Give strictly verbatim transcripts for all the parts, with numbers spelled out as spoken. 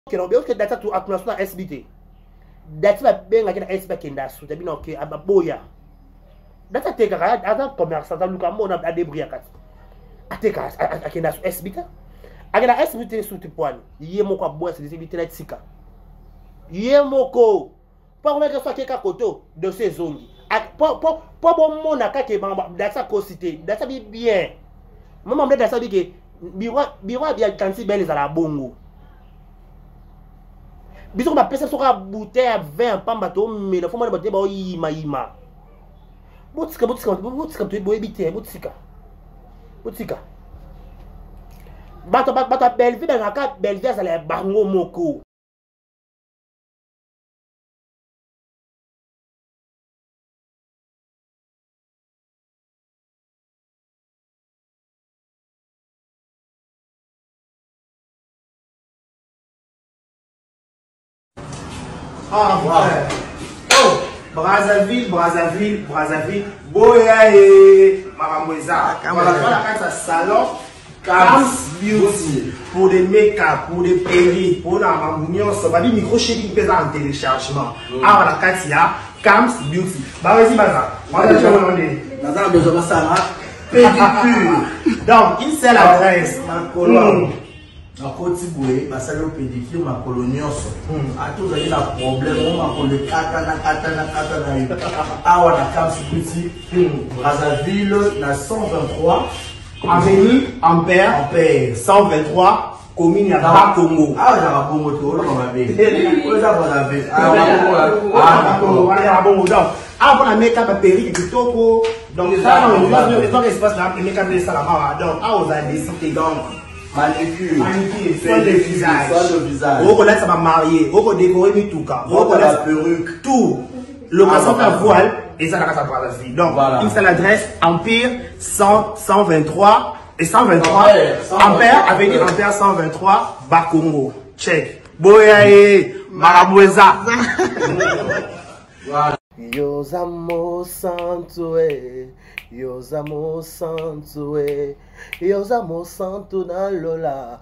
que non bien que data to attention à S B T data ba benga kina S B kenda su tabi no ke ababoya data te kaka ata commerçant ta luka mo na débrouiller kat ateka akenda su S B T akenda S B T su tipwani ye moko aboya se S B T na tsika ye moko pour mettre ça keka koto de ces zones pour pour pour bon mona kake bamba data ko cité data bi bien maman me data bi ke biwa biwa bien kanti belle za la bongo biso ba pesa soka bouteille à vingt pamba to mais la fois ba ba yima yima botsika botsika botsika to boye bite botsika botsika bato bato belle vie dans ka belle vie ça les bango moko Ah, ouais. Oh, Brazzaville, Brazzaville, Brazzaville, Boya et Maramoueza. Voilà, voilà, quand ça salon, Cams Beauty, pour des make-up, pour des perruques, pour la mamounion, ça va dire micro chéri qui pèse en téléchargement. Ah, voilà, quand il y a Cams Beauty. Bah, vas-y, Baza. On va te demander. Baza, besoin de ça, pédicure. Donc, une seule adresse. Na koti boye basalo pédicure ma colonioso a tous eu la problème on ma ko le kata na kata na kata na yo awa na Cams Beauty Brazzaville na cent vingt-trois avenue Ampère Ampère cent vingt-trois commune à Bakongo. Ah na Bakongo to on va be on za Brazzaville ah Bakongo ah Bakongo donc ah pour la make-up à perruque et toko donc ça on va dans l'espace là le make-up de Salama donc ah on a décidé donc manicure, manicure, soin de visage, soin de visage. On connaît ça va marier, on connaît décorer mi tout cas, on connaît la perruque, tout. Location de voile et ça la casa Brazzaville. Donc voilà. Une seule adresse Empire cent vingt-trois et cent vingt-trois Ampère avenue Ampère cent vingt-trois Bakongo. Check. Boyae Maramoueza. Voilà. Yozamo santo e, Yozamo santo e, Yozamo santo na lola,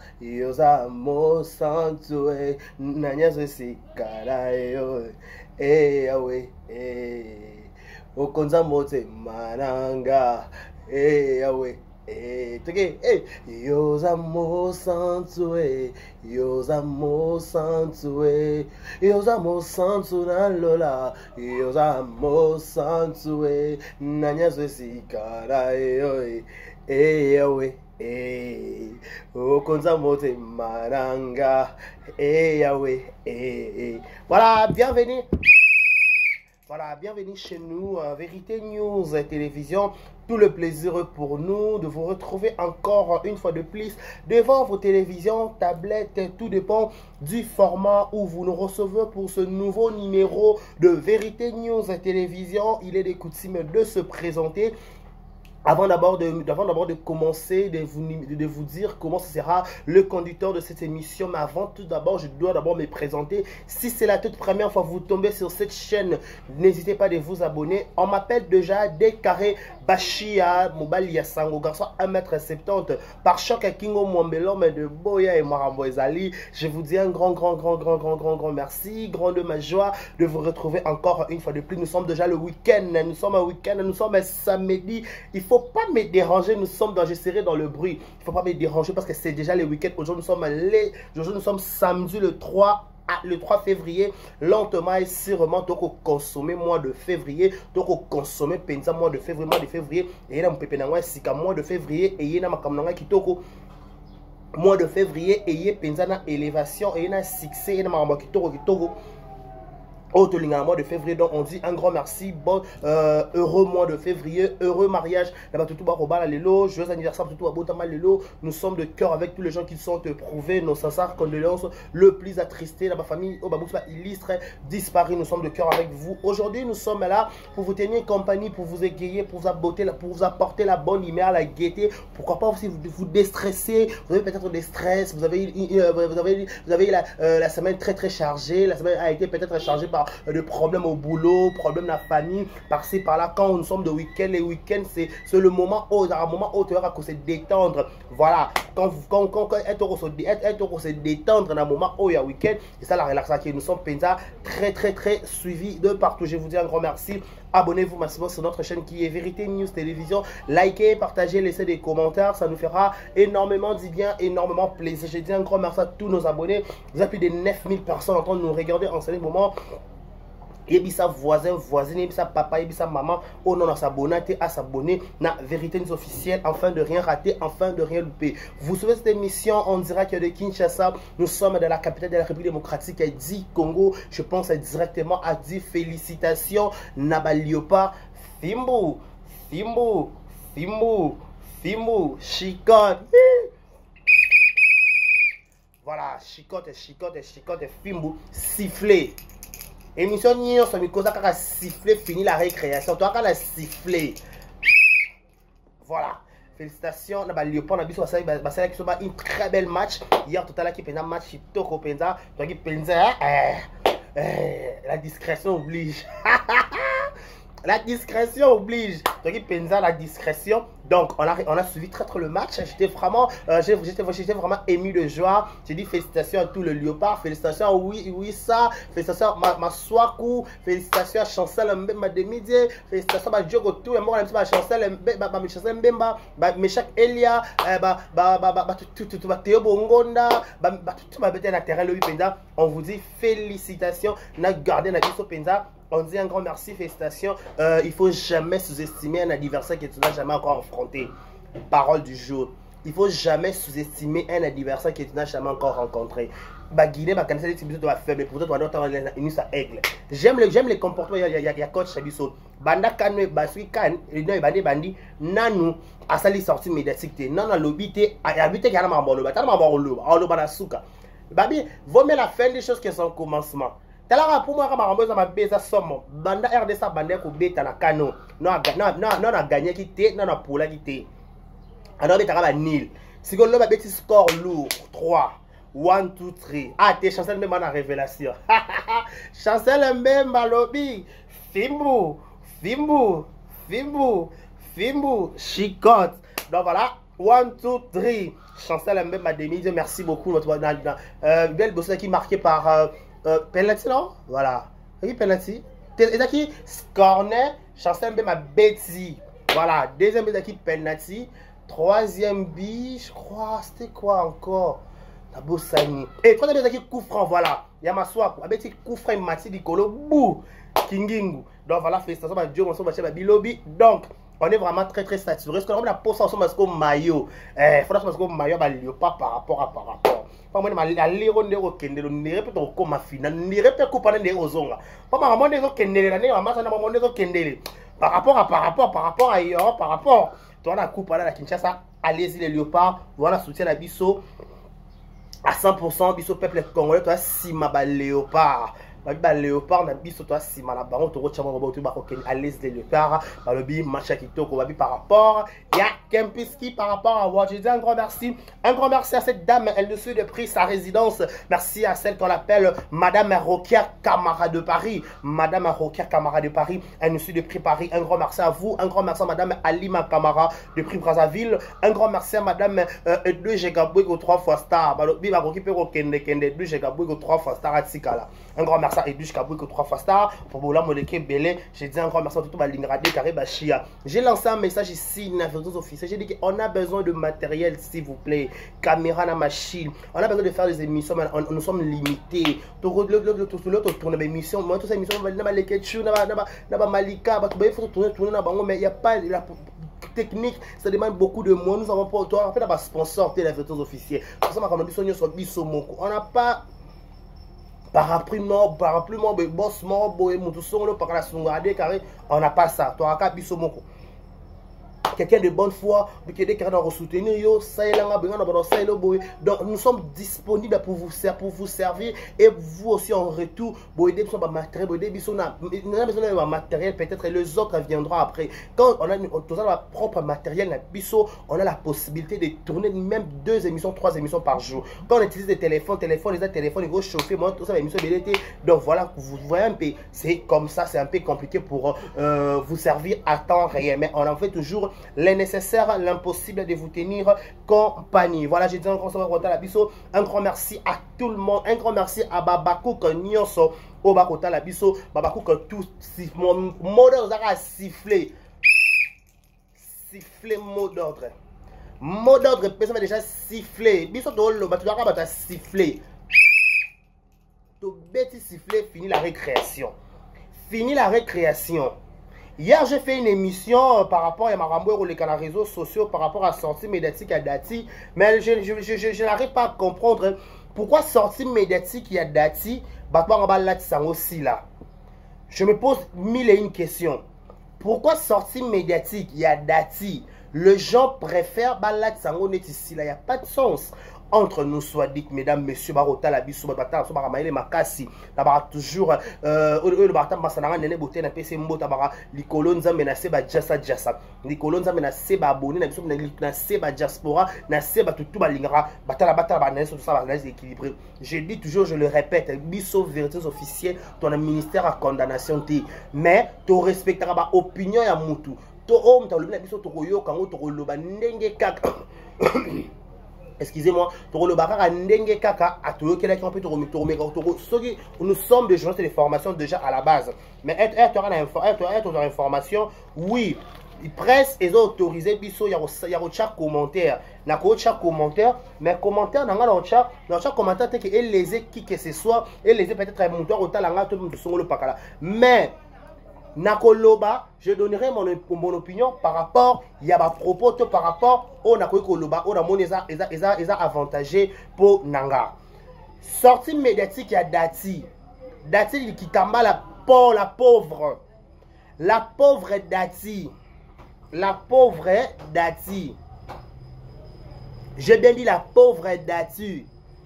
Yozamo santo e, Nanyazo sikara yo, e yawe, e, Okonza mote mananga, e yawe. Eh, eh, Yozamo santo eh, Yozamo santo eh, Yozamo santo na lola, Yozamo santo eh, Nanyazo sikara eh, eh, yawe, eh, Okonza mote maranga, eh, yawe, eh, eh. Voilà, bienvenue. Voilà, bienvenue chez nous, euh, Vérité News Télévision. Tout le plaisir pour nous de vous retrouver encore une fois de plus devant vos télévisions, tablettes, tout dépend du format où vous nous recevez pour ce nouveau numéro de Vérité News Télévision. Il est des coutumes de se présenter. Avant d'abord de, d'abord de commencer, de vous, de vous dire comment ce sera le conducteur de cette émission. Mais avant tout d'abord, je dois d'abord me présenter. Si c'est la toute première fois que vous tombez sur cette chaîne, n'hésitez pas de vous abonner. On m'appelle déjà Décarré Bachia, Mobali Yasango, garçon un mètre soixante-dix, par choc à Kingo Mwambelo, mais de Boya et Marambo Ezali. Je vous dis un grand, grand, grand, grand, grand, grand, grand merci. Grande ma joie de vous retrouver encore une fois de plus. Nous sommes déjà le week-end. Nous sommes un week-end. Nous sommes un samedi. Il faut pas me déranger, nous sommes dans, je serai dans le bruit. Il ne faut pas me déranger parce que c'est déjà le week-end. Aujourd'hui, nous sommes les, aujourd'hui, nous sommes samedi le trois, le trois février. Lentement et sûrement, donc au consommer mois de février, donc au consommer pensa mois de février, mois de février. Et il y a un peu de mois de février et il y a un qui toko mois de février et il y a une élévation et il y a un succès et il y a un qui toko qui toko. Autre mois de février, donc on dit un grand merci, bon, euh, heureux mois de février, heureux mariage, joyeux anniversaire, nous sommes de cœur avec tous les gens qui sont éprouvés, nos sincères condoléances, le plus attristé, ma famille, illustre, disparu, nous sommes de cœur avec vous. Aujourd'hui, nous sommes là pour vous tenir compagnie, pour vous égayer, pour vous apporter, pour vous apporter la bonne humeur, la gaieté, pourquoi pas aussi vous, vous déstresser, vous avez peut-être des stress, vous avez, vous avez, vous avez la, euh, la semaine très très chargée, la semaine a été peut-être chargée par par de problèmes au boulot, problèmes de la famille, par-ci, par-là. Quand nous sommes de week-end, les week-ends, c'est le moment où, un moment où tu auras se détendre. Voilà. Quand, quand, quand, quand être heureux se détendre dans un moment où il y a week-end, c'est ça la relaxation. Nous sommes Penza très, très, très suivis de partout. Je vous dis un grand merci. Abonnez-vous massivement sur notre chaîne qui est Vérité News Télévision. Likez, partagez, laissez des commentaires. Ça nous fera énormément du bien, énormément plaisir. Je dis un grand merci à tous nos abonnés. Vous avez plus de neuf mille personnes en train de nous regarder en ce moment. Yebisa voisin, voisine, yebisa papa, yebisa maman, oh non, à s'abonner, à s'abonner, na Vérité News officielle, afin de rien rater, afin de rien louper. Vous suivez cette émission en direct de Kinshasa. Nous sommes dans la capitale de la République démocratique, dit Congo. Je pense directement à dire félicitations, Nabaliopa, Fimbu, Fimbu, Fimbu, Fimbu, Chicot. Voilà, chicote, chicote, chicote, Fimbu, sifflé. Émission Nyon, ça me cause à siffler, fini la récréation. Toi, quand la siffler. Voilà. Félicitations. On a Léopold, on a vu une très belle match. Hier, tout à l'heure, qui a un match, Toko Penza. Toi, qui Penza, la discrétion oblige. La discrétion oblige. Donc, Penza, la discrétion. Donc, on a, on a suivi très très le match. J'étais vraiment, euh, j'étais vraiment ému de joie. J'ai dit félicitations à tout le Léopard. Félicitations à oui, oui, ça. Félicitations à Maswaku. Félicitations à Chancel Mbemba Demidie. Félicitations à Diogo Tout. Et moi, on a Chancel Mbemba. Meshak Elia. Théo Bongonda. Tout ma bête à terre. Le Penza. On vous dit félicitations. Na gardé na biso Penza. On dit un grand merci, félicitations. Euh, il ne faut jamais sous-estimer un adversaire que tu n'as jamais encore affronté. Parole du jour. Il ne faut jamais sous-estimer un adversaire que tu n'as jamais encore rencontré. Guinée, ma canne, c'est de la faible, mais pour toi, tu dois une sa aigle. J'aime les comportements, il y a coach Chabiso. Banda Kane, Basui Kane, il y a des bandits, Nanou, à sa sortie médiatique. Non, non, l'obité, à habiter qu'il y a un mambo, à mambo, à l'obanasuka. Babi, vaut mieux la fin des choses qui sont au commencement. Talara pour moi quand ma beza somme banda R D S banda ko beta na kano non non non na gagner qui té non na pola qui té alors beta ka ba nil si ko lo ba beti score lourd trois un deux trois ah t'es Chancel même en révélation Chancel même lobby Fimbu Fimbu Fimbu Fimbu chicote donc voilà un deux trois Chancel même ma demi merci beaucoup notre euh, belle bosse qui marqué par euh, Euh, penalty non? Voilà. Qui penalty? Et qui corner, Chancel Mbemba Betty. Voilà. Deuxième but qui penalty. Troisième but, je crois, c'était quoi encore? La Bossani. Et troisième but qui coup franc, voilà. Yamaswa, Betty coup franc, Mati Dikolo, bouh, Kingingu. Donc voilà, félicitations à Dieu, on s'en va Bilobi. Donc, on est vraiment très très saturé. Est-ce qu'on a la poste ensemble parce qu'on maillot? Eh, faudra parce qu'on maillot, bah, pas par rapport à par rapport. Pas moi, ma liro ndero kendelo ndere pe to koma fina ndere pe coupa ndero zonga. Pas ma monde zo kendele na ne ma sana ma monde zo kendele. Par rapport à par rapport par rapport à hier, par rapport. Toi la coupe là la Kinshasa, allez-y les léopards, voilà soutien la biso à cent pour cent biso peuple congolais toi si ma ba léopard. Ba léopard na biso toi si ma la baron to rocha mo to ba ko allez les léopards par le bi match kitoko ba bi par rapport ya Kempiski par rapport à Watch. Je dis un grand merci. Un grand merci à cette dame. Elle nous suit depuis sa résidence. Merci à celle qu'on appelle Madame Rokia Camara de Paris. Madame Rokia Camara de Paris. Elle nous suit depuis Paris. Un grand merci à vous. Un grand merci à Madame Alima Camara depuis Brazzaville. Un grand merci à Madame Edouard Jegabouego trois fois star. trois fois star à Tsikala. Un grand merci à Edouard Jegabouego trois fois star. Pour Boula Moleke Belé. J'ai dit un grand merci à tout le Malingradé Karibachia. J'ai lancé un message ici. J'ai dit qu'on a besoin de matériel, s'il vous plaît. Caméra, la machine. On a besoin de faire des émissions, mais on, nous sommes limités. L'autre tourne des émissions. Moi, toutes ces émissions, on va les ketchup, on va Malika, il faut tourner, tourner, mais il n'y a pas la technique. Ça demande beaucoup de monde. Nous avons pas autant. En fait, on va sponsor les vêtements officiels. On n'a pas. Parapluie non, parapluie non, boss non, boy, moutou son, le parasungade, carré. On n'a pas ça. Toi, à Bissomoko. quelqu'un de bonne foi, quelqu'un qui soutenir yo, donc nous sommes disponibles pour vous servir, pour vous servir et vous aussi en retour, vous aider sur matériel, vous aider on a besoin de matériel, peut-être les autres viendront après. Quand on a notre propre matériel, on a la possibilité de tourner même deux émissions, trois émissions par jour. Quand on utilise des téléphones, téléphones, les téléphones, ils vont chauffer, moi tout ça, émission B D T. Donc voilà, vous voyez un peu, c'est comme ça, c'est un peu compliqué pour euh, vous servir à temps réel, mais on en fait toujours les nécessaires, l'impossible de vous tenir compagnie. Voilà, j'ai dit encore un grand merci à tout le monde, un grand merci à Babakouk Nyonso, au Bakota la biso, Babakouk tout mon mot d'ordre a sifflé, sifflé mot d'ordre, mot d'ordre, personne va déjà sifflé, biso to lo batu aka bata sifflé, to bêtis sifflé, fini la récréation, fini la récréation. Hier, j'ai fait une émission euh, par rapport à Marambo ou les réseaux sociaux, par rapport à sortie médiatique à Dati. Mais je, je, je, je, je n'arrive pas à comprendre pourquoi sortie médiatique à Dati, aussi là. Je me pose mille et une questions. Pourquoi sortie médiatique à Dati, les gens préfèrent Balat Sango ici là, il n'y a pas de sens. Entre nous soit dit, mesdames, messieurs, Barota, la bisou, Batata, Sobaramaïle, Makasi, là-bas toujours, euh, le Batam Bassanara, Nene Boté, na P C Mbota, Bara, Likolonza, menacé, ba Jassa, Jassa, Likolonza, menacé, ba Abonné, na Bissou, na Seba Diaspora, na Seba tout Balingara, Batala, Batala, Banès, tout ça, Banès équilibré. Je dis toujours, je le répète, Bissou, vérités officielles, ton ministère à condamnation, mais tu respecteras ma opinion à Moutou. Tu homme, tu as le Bissou, tu as quand tu as le Bandenge Kak. Excusez-moi, nous sommes des journalistes de formation déjà à la base. Mais être, être, être, être, être dans l'information, oui, presse est autorisé, il y a chaque commentaire. Il y a chaque commentaire, mais commentaire, dans chaque commentaire, il y a les qui que ce soit, et les peut-être un monteur, autant la tout le monde le pakala. Mais, Nakoloba, je donnerai mon, mon opinion par rapport, il y a ma propos par rapport au Nakoloba, au Namon eza avantagé pour Nanga. Sortie médiatique, il y a Dati. Dati qui tamba la pauvre, la pauvre. La pauvre Dati. La pauvre Dati. J'ai bien dit la pauvre Dati.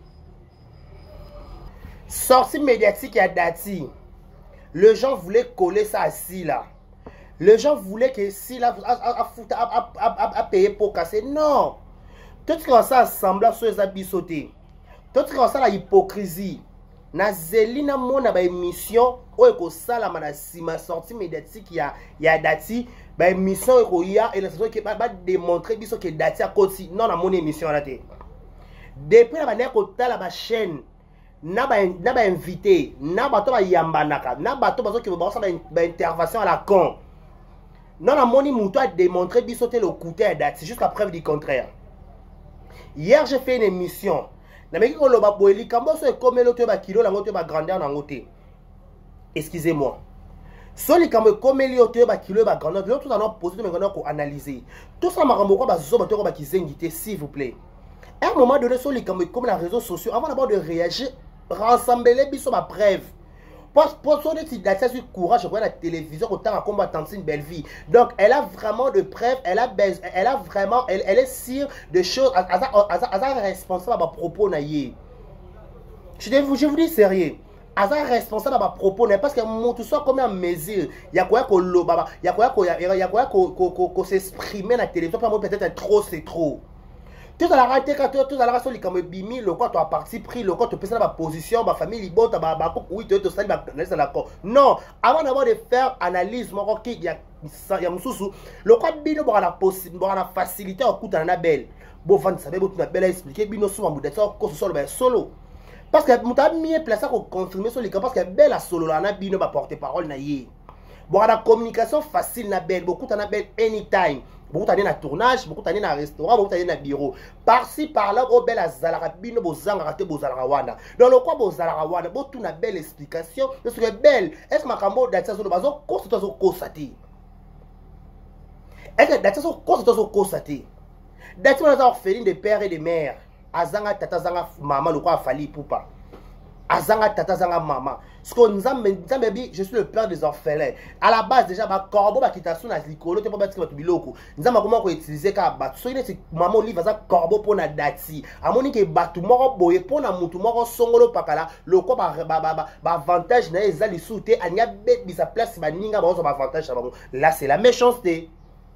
Sortie médiatique, il y a Dati. Les gens voulaient coller ça à si là. Les gens voulaient que si là a payé pour casser. Non. Tout ce qu'on ça semblant sur les habits sautés. Tout ce qu'on ça la hypocrisie. Na zelina mona ba émission o eko sala mana sima sortie médiatique ya ya Dati ba émission eko ya et la saison qui va démontrer biso que Dati a côté non na mon émission là té. Depuis la manière ko ta la chaîne na ba na ba invité na ba to ba yambanaka na ba to ba ki ba ba intervention à la con non la moni muto a démontré bisoté le côté à Dati jusqu'à preuve du contraire. Hier j'ai fait une émission na meki ko loba boeli kambo so comme l'autre ba kilo la ngote ba grandeur na ngote. Excusez-moi. So li kambo comme l'autre ba kilo ba grandeur l'autre tout en posé mais on ko analyser tout ça makambo ko ba zo ba to ko ba kizengité s'il vous plaît. À un moment donné, sur les comme les réseaux sociaux, avant d'abord de réagir, rassembler biso ma preuve. Pour pour son étudiation sur courage, je vois la télévision autant à combat tenter une belle vie. Donc elle a vraiment de preuves, elle a elle a vraiment elle, elle est sûre de choses à à responsable à propos naïe. Je vous je vous dis sérieux. Asa responsable à propos parce que mon tout ça comme en mesure, il y a quoi qu'on loba, il y a quoi qu'on il y a quoi qu'on qu'on s'exprimer la télévision peut-être trop c'est trop. Tout à la raté quand tout à la raison comme bimi le quoi tu as parti pris le quoi tu peux ça ma position ma famille libo ta ba ba oui tu te ça ba ça d'accord non avant d'avoir de faire analyse mon qui il y a il y a mususu le quoi bino pour la possible pour la facilité au coup dans la belle bon fan ça beau tu belle expliquer bino souvent vous d'être ça solo ben solo parce que mon t'as mis place pour confirmer sur les cas parce que belle solo là na bino ba porter parole na yé bon la communication facile na belle beaucoup t'en a belle anytime. Beaucoup d'années na tournage, beaucoup d'années na restaurant, beaucoup d'années na bureau. Par-ci par-là, au bel azalaka bino bozanga raté bozalaka wana. Dans le quoi bozalaka wana, bo tout na belle explication, parce que belle, est-ce makambo d'attitude zo bazo kosto zo kosati. Est-ce d'attitude zo kosto zo kosati. D'attitude na orpheline de père et de mère, azanga tata zanga maman le quoi fali poupa. azanga tata azanga maman. Ce qu'on je suis le père des orphelins. À la base déjà ba corbeau ba kitasu na likolo te pas battre ba biloko. Nzamba comment ko utiliser ka ba so ine maman livre za corbeau pour na dati. Amoni ke batu moko boye pour na mutu moko songolo pakala loko ba ba ba ba avantage na ezali soute anya bet bisa place ba ninga ba so ba avantage na bango. Là c'est la méchanceté.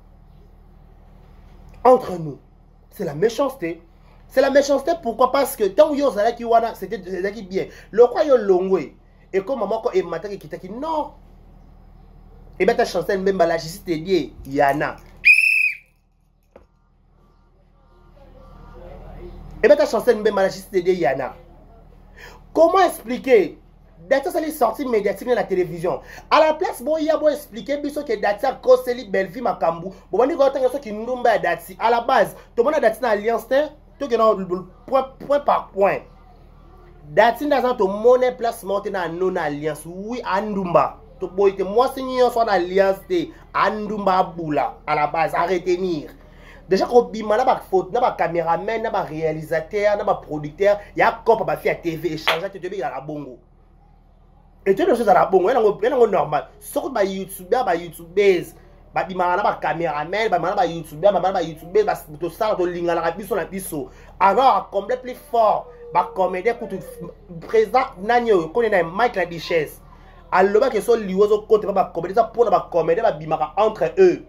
Entre nous, c'est la méchanceté. C'est la méchanceté, pourquoi? Parce que tant que vous avez wana c'était bien. Le quoi yo longwe et comme maman ko e matin qui qui non. Et ben ta chanson même la justice te dit yana. Et ben ta chanson même la justice te dit yana. Comment expliquer? Datia ça les sorties médiatiques dans la télévision. À la place bon il y a bon expliquer biso que Datia Koseli Belleville Makambu. Bon on dit que tant qui ndumba Datia à la base tout le monde a Datia dans alliance tout point, point par point. Datin dans ton monnaie place monter dans non alliance. Oui, Andumba. To boy te moi seigneur soit alliance de Andumba Boula à la base à retenir. Déjà qu'on bima na ba faute, na ba caméraman, na ba réalisateur, na ba producteur, il y a quoi ba faire T V échanger te te à la bongo. Et tout les choses à la bongo, elle est normal. Sauf ba YouTuber, ba YouTubers. Ba bima na ba caméraman, ba ba YouTuber, ba ba YouTuber, ba to ça to linga la biso na biso. Alors comble plus fort, ba comédien pour tout présent nanyo connaît na Mike la Duchesse. Alors ba que so liwozo côté ba comédien ça pour ba comédien ba bima entre eux.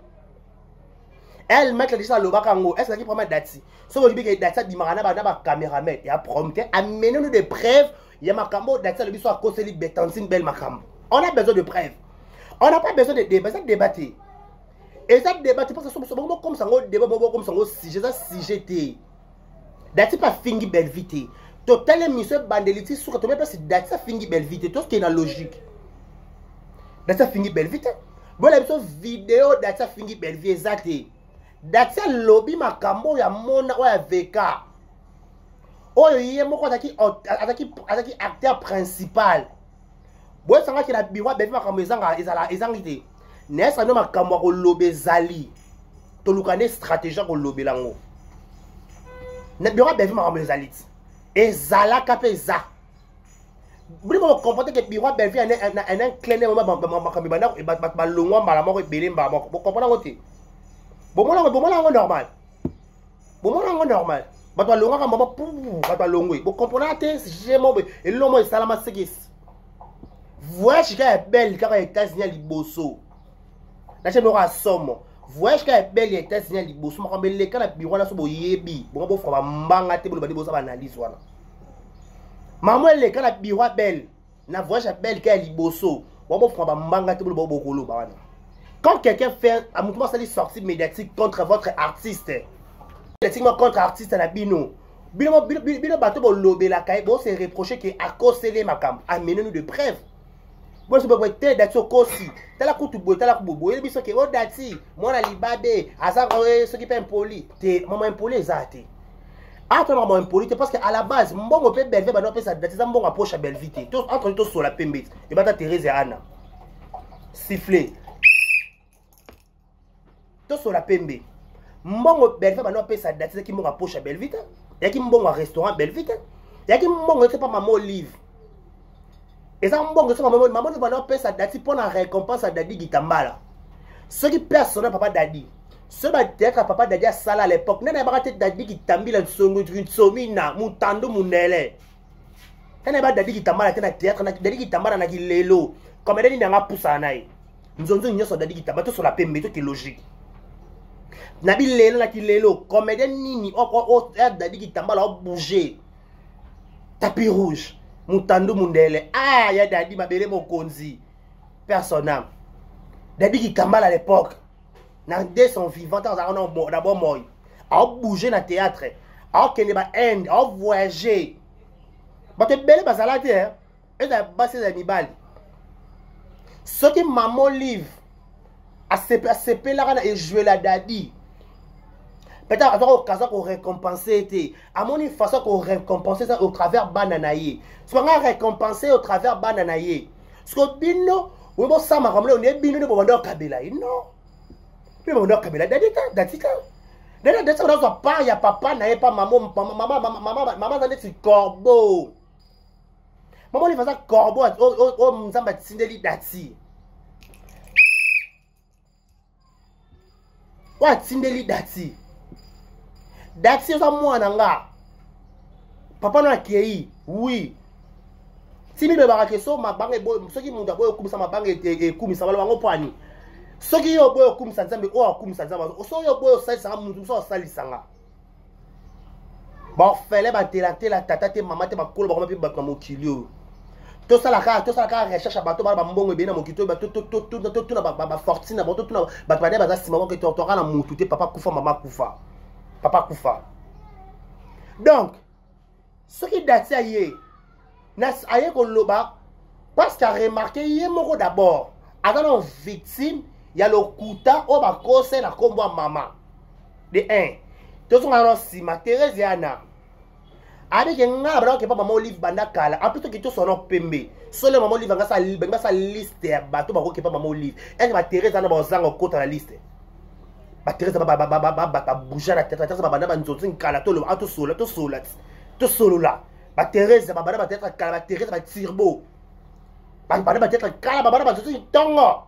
Elle Mike la Duchesse lo ba kango, est-ce qu'il prend dati? So je dis que dati bima na ba na ba caméraman, il y a prompté amener nous des preuves, il y a makambo dati le biso à cause de Betantine belle makambo. On a besoin de preuves. On n'a pas besoin de débat, ça débattre. Et ça débat, tu penses que c'est comme ça, on débat comme ça, sujet, ça sujet. Dati pas fingi belle vite. Total monsieur bandeliti sur que tu mets pas c'est dati ça fingi belle vite. Tout ce qui est dans logique. Dati ça fingi belle vite. Bon la vidéo dati ça fingi belle vite exact. Dati ça lobby makambo ya mona ou ya V K. Oh yé moko ataki ataki ataki acteur principal. Bon ça va que la biwa belle makambo ezanga ezala ezangité. N'est-ce pas makambo ko lobé zali. To lukane stratégie ko lobé lango. Ne biwa belle makambo zali. Ezala kapeza. Buli mo comprendre que biwa belle vie un un un clin d'œil makambo bana e bat ba longwa mbala moko ebele mbala moko. Bo comprendre ngote. Bo mo lango bo mo lango normal. Bo mo lango normal. Ba to longa ka mama pou ba to longwe. Bo comprendre te j'ai mo e lo mo salama segis. Voyage qui est belle car les États-Unis liboso. Na che no ka somo. Voyage qui est belle les États-Unis liboso. Ma kambe le kana biro na so bo yebi. Bo bo fa mbanga te bo ba liboso ba analyse wana. Maman le kana biro belle. Na voyage belle qui est liboso. Bo bo fa mbanga te bo bo kolo ba wana. Quand quelqu'un fait un mouvement ça sortie médiatique contre votre artiste. Médiatiquement contre artiste na bino. Bino bino bino bato bo lobé la kai bo se reprocher que à cause les makam. Amenez-nous de preuves. Bon, je peux te dire que aussi, tu as la coupe de la coupe de la coupe de dati, moi la libabé, à ça, ce qui est impoli, tu maman impoli, exact. Ah, tu maman impoli, parce qu'à la base, mon on peut belle vie, on peut ça, dati, ça mon approche à belle vite. Tous entre tous sur la pembe, et bah ta Thérèse et Anna, siffler. Tous sur la pembe. Mon belle vie, on peut ça, dati, qui mon approche à belle vite. Il y a qui mon restaurant belle vite. Il y a qui mon, c'est pas maman olive. Et ça, bon, c'est maman, maman, tu vas payer sa dati pour la récompense à Dadi Gitambala. Ce qui personnel papa Dadi. Ce qui peut-être papa Dadi à Sala à l'époque. N'a pas été Dadi Gitambila, une somina, moutando, mounele. N'a pas Dadi Gitambala, t'es un théâtre, Dadi Gitambala, n'a qui l'élo. Comme elle n'a pas poussé à naï. Nous avons dit que Dadi Gitambala, tout sur la pembe, tout est logique. N'a pas l'élo, n'a qui l'élo. Comme elle nini, oh, oh, Dadi Gitambala a bougé. Tapis rouge. Moutando Mundele. Ah, il y a Dadi Mabele Mokonzi. Personnel. Dadi qui Kambal à l'époque. Dans deux sont vivants, d'abord moi. A bougé dans le théâtre. A qu'elle va end, a voyager. Mais tu es belle basalade, hein. Et tu bassé les animaux. Ce qui maman livre. A C P là et jouer la Dadi. Peut-être avoir l'occasion qu'on récompense été. À mon avis, façon qu'on récompense ça au travers bananaye. Ce qu'on a récompensé au travers bananaye. Ce que bino, ou bon ça m'a ramené, on est bino de Bobando Kabila. Non. Mais Bobando Kabila, d'adita, d'adita. D'ailleurs, de ça, on a pas, il y a papa, n'a pas maman, maman, maman, maman, maman, maman, c'est corbeau. Maman Olive aza corbeau o Nzamba tindeli dati. Wa tindeli dati. Dati oza mwana nga. Papa na kei, oui. Si mi be barake so mabange boy, soki munda boy okumisa mabange e kumisa balo bango pani. Soki yo boy okumisa Nzambe o akumisa Nzambe. So yo boy osalisa mundu so osalisa nga. Ba fele ba tela tela tata te mama te ba kolo ba ko mpe ba ko mokilio. To sala ka to sala ka recherche bato ba mbongo be na mokito ba to to to to to na ba fortune ba to to na ba ba ba za sima ko to to na mutu te papa kufa mama kufa. Papa kufa. Donc ce qui date aye nas aye ko loba parce qu'a remarqué yé moko d'abord avant victime il y a le kuta o ba kose na kombo mama de un to so ngaro si ma Thérèse yana avec nga bra ke papa maman Olive banda kala en plus que to sono pembe solo maman Olive nga sa nga sa liste ya bato ba ko ke papa maman Olive et ma Thérèse ana ba zanga ko ta la liste ba Thérèse ba ba ba ba ba ba bouger la tête Thérèse ba banda ba nzotsi kala to lo ato solo to solo to solo là ba Thérèse ba banda ba tête kala ba Thérèse ba tirbo ba banda ba tête kala ba banda ba nzotsi tongo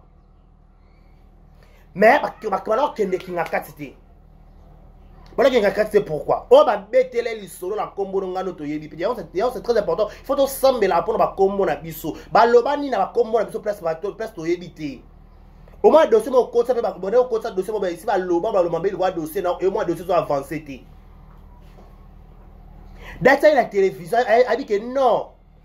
mais ba ba ba kende kinga katite. Voilà qui pourquoi. Oh, bah, betele li solo la combo ngano to yebi. C'est très important. Il faut to sambe la pour ba combo na biso. Ba lobani na ba combo na biso place ba to place to yebi. Au moins dossier mon côté ça ba bonne au côté dossier ba ici ba loba ba lomambe le dossier na et moi dossier sont avancé té. Data la télévision a dit que non.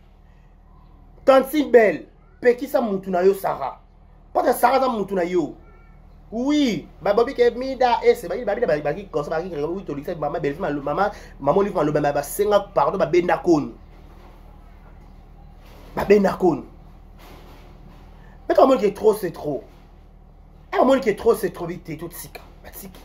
Tanti belle, peki sa mutu na yo Sarah. Pas Sarah sa mutu na yo. Oui, bah Bobby que mida et c'est bah il bah il bah qui comme ça bah qui oui to lisa maman belle maman maman maman lui le bah bah senga pardon bah bendakon. Bah bendakon. Mais comment qui est trop c'est trop. Un moment qui est trop c'est trop vite tout sika. Bah sika.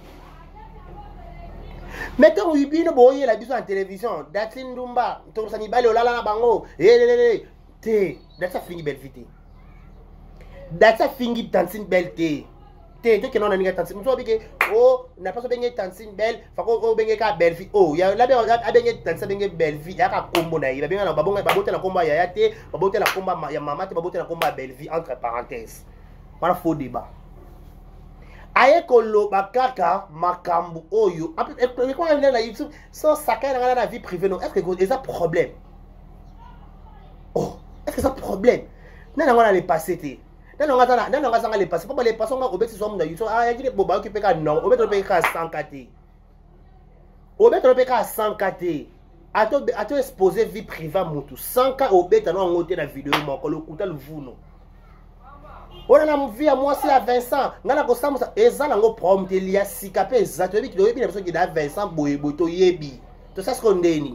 Mettons Ubi no boye la biso en télévision, Datin Dumba, to sani bale olala na bango. Eh té, datsa fingi belle vite. Datsa fingi dancing belle té. Te to kenon na tansin muso bike oh na pas benge tansin belle fa ko benge ka belle vie oh ya la be a benge tansin benge belle vie ya ka kombo na yi ba benga na babonga babote na komba ya ya te babote na komba ya mama te babote na komba belle vie entre parenthèses voilà faux débat aye ko lo bakaka makambu oyo après quand on est là YouTube sans sakai na la vie privée non est-ce que c'est un problème oh est-ce que c'est un problème na na ngona le passé te non, non, non, non, non, les passes. Pas les passes, on va obéir sur mon YouTube. Ah, il y a des bobas qui payent non. On va te payer à cent quatre. On va te payer à cent quatre. À toi, à toi exposer vie privée, moutou. cent quatre, on va te non, on la vidéo, mon col, le couteau, le vouno. On a la vie à moi, c'est à Vincent. On a comme ça, et ça, on a prompte, il y a six capés, exactement, qui doit y avoir qui est à Vincent, boye, boto, yebi. Tout ça, c'est qu'on dénie.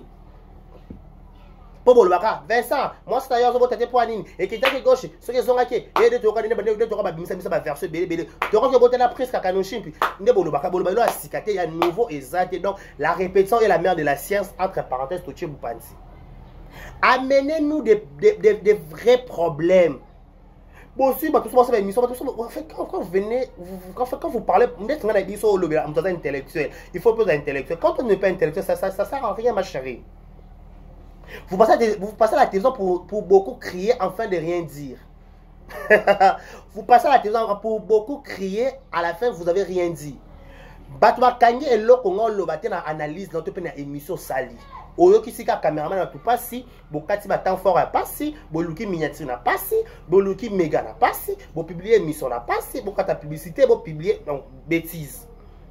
Pobo Baka, Vincent, moi c'est d'ailleurs au tête poignine et qui était gauche, ce qui sont raqués, et de tour de de tour babimisa bisa ba verser bélé bélé. Tu vois que botte la prise kaka no chimpi. Ndebolo Baka bolo balo a cicaté, il y a nouveau exact donc la répétition est la mère de la science entre parenthèses to Tchebupansi. Amenez-nous des, des, des, des vrais problèmes. Bon, si, bah, tout ça, c'est une mission. En fait, quand, quand vous venez, vous, quand, quand vous parlez, vous êtes un intellectuel. Il faut plus d'intellectuel. Quand on n'est pas intellectuel, ça ne sert à rien, ma chérie. Vous passez, à, vous passez à la télévision pour, pour beaucoup crier afin de rien dire. Vous passez à la télévision pour beaucoup crier, à la fin, vous n'avez rien dit. Batwa Kanye et Lokongo Lobate na analyse dans toute une émission sali. Oyo kisika caméraman na tout passi, bokati batan fort na passi, boluki miniature na passi, boluki méga na passi, bo publier émission na passi, bokata publicité, bo publier donc bêtise.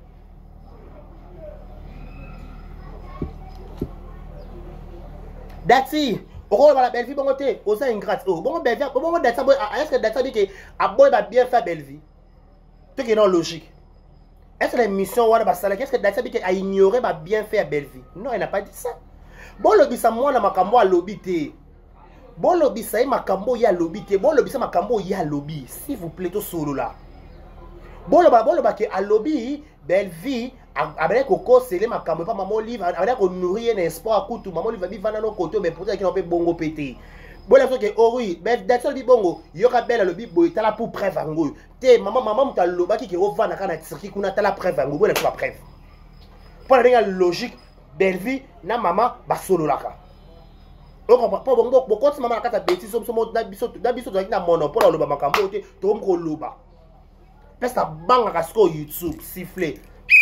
Dati, oko la belle vie bon côté, osa ingrate. Oh, bon belle vie, bon data boy, est-ce que data dit que a boy va bien faire belle vie? Tout est non logique. Est-ce que l'émission Wada Basala, qu'est-ce que Data dit a ignoré va bien faire belle vie? Non, elle n'a pas dit ça. Bon lobby ça moi na makambo a lobby te. Bon lobby ça y makambo ya lobby te. Bon lobby ça makambo ya lobby. S'il vous plaît tout solo là. Bon lobby bon lobby que a lobby belle vie avec Coco c'est les makambo pas maman livre avec on nourrit un espoir à tout maman livre vivre dans nos côtés mais pour ça qu'il on peut bongo péter. Bon la chose que oh oui ben Data dit bongo yoka belle lobby boy t'as la pour preuve ngo. Te maman maman t'as lobby qui revend na kana tsiki kuna t'as la preuve ngo. Bon la fois preuve. Pour la logique belle vie na maman ba solo laka. on comprend pas bon bon quand maman la carte bêtise somo somo na biso na biso na monopole loba makambo te to ko loba parce que banga kasko YouTube siffler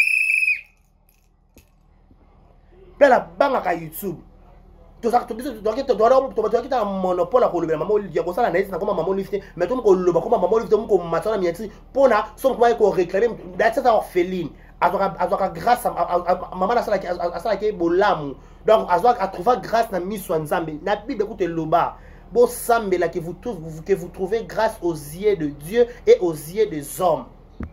pe la banga ka YouTube to ça to biso to to to to to to monopole ko loba maman Olivia ko sala na esi na koma maman Olivia mais to ko loba koma maman Olivia ko matana miati pona somo ko réclamer d'être orpheline azoka grâce à maman na sala a sala ke bolamu donc azoka a trouver grâce na miso nzambe na Bible écoute loba bo sambela que vous trouvez que vous trouvez grâce aux yeux de Dieu et aux yeux des hommes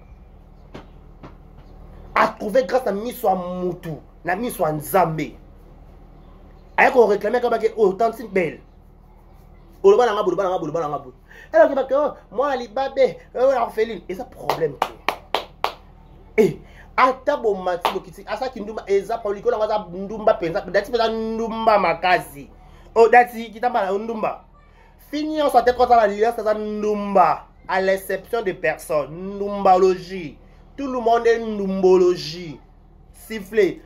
a trouver grâce na miso mutu na miso nzambe aya ko réclamer comme que authentique belle oloba na ngabo oloba na ngabo oloba na ngabo alors que que moi libabe orpheline et ça problème eh ata bo mati bo kiti asa kindumba eza pauliko na ngaza ndumba penza dati penza ndumba makazi o dati kitamba na ndumba fini on soit contre la liesse ça ndumba à l'exception de personne ndumbologie tout le monde est ndumbologie siffler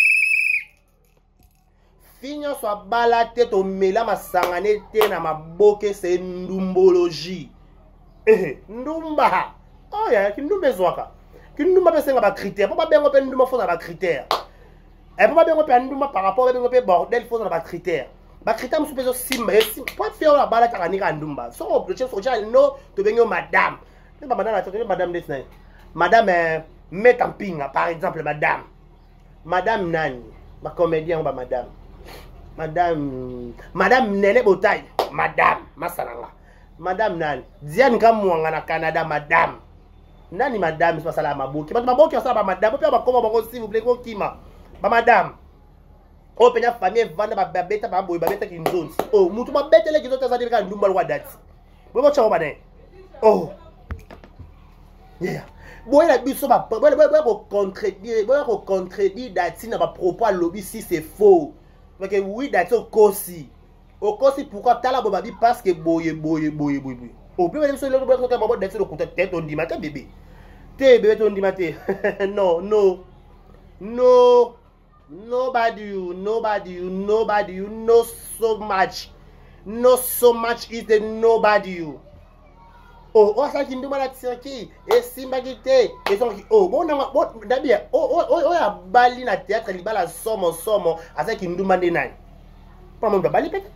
fini on soit balaté to mela masangane te na maboke c'est ndumbologie eh ndumba oh ya kindumba zwaka kindumba pe senga ba critère pas bien pe ndumba faut na ba critère et pas bien pe ndumba par rapport bien pe bordel faut na ba critère ba critère msu peso simba pas faire la bala ta kanika ndumba so obligé so ja no to benyo madame ba madame la madame desna madame met camping par exemple madame madame nani ba comédien ba madame madame madame Nene Botaille madame masalanga madame nani Diane Kamwanga na Canada madame nani madame c'est pas ça la maboki parce que maboki ça ba madame pe ba koma bango s'il vous plaît ko kima ba madame o penya famille vanda ba beta ba boy ba beta ki nzonzi oh mutu ba beta le kizote za dirika ndumba lwa dati bo bo chawo ba ne oh yeah boy la biso ba boy boy ko contredire boy ko contredire dati na ba propos lobby si c'est faux parce que oui dati o kosi o kosi pourquoi tala bo ba bi parce que boye boye boye boye au plus même sur le bloc quand maman d'être le côté tête on dit matin bébé té bébé on dit matin non no no nobody you nobody you nobody you know so much no so much is the nobody you oh oh ça qui nous m'a tiré et simba gité et donc oh bon bon d'abord oh oh oh ya bali na théâtre li bala somo somo à ça qui nous m'a dénai pas mon bali peut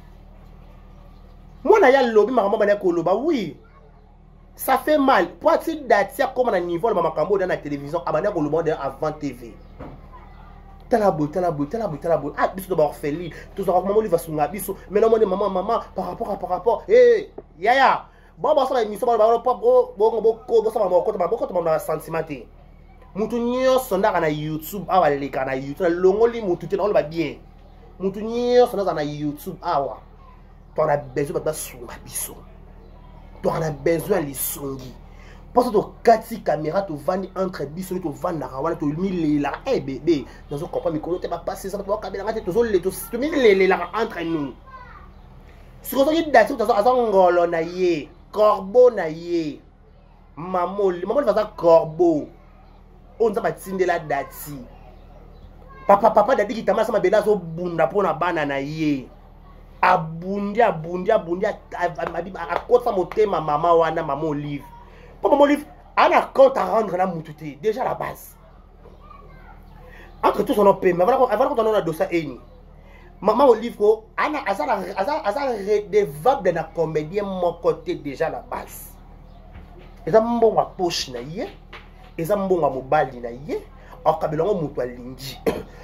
moi na ya lobby makambo bana ko loba oui ça fait mal pour ti datia comme na niveau le makambo dans la télévision abana ko loba avant T V tala boy tala boy tala boy tala boy ah biso ba orpheline tout ça maman lui va sunga biso mais non maman maman par rapport à par rapport eh yaya bon bon ça va émission ba ba bon bon bon ko ça va mo ko ba ko to na sentimenté mutu nyonso ndaka na YouTube awa leka na YouTube longoli mutu te na lo ba bien mutu nyonso na YouTube awa tu as besoin de sunga biso tu as besoin de songi parce que tu kati caméra tu vandi entre biso tu vandi na wana tu mille la eh bébé dans un comprendre micro tu pas passer ça tu caméra tu zo le tu mille la entre nous si on dit date tu as ngolo na ye corbeau na ye maman maman va ça corbeau on ça ba tindela dati papa papa dadi ki tamasa mabela zo bunda pona bana na ye abundi abundi abundi akota motema mama wana maman Olive pas maman Olive ana compte à rendre na mututé déjà la base entre tous on a paiement avant avant qu'on a dossier eni maman Olive ko ana azala azala azala redevable na comédien mon côté déjà la base eza mbonga poche na ye eza mbonga mobali na ye akabelongo mutu alingi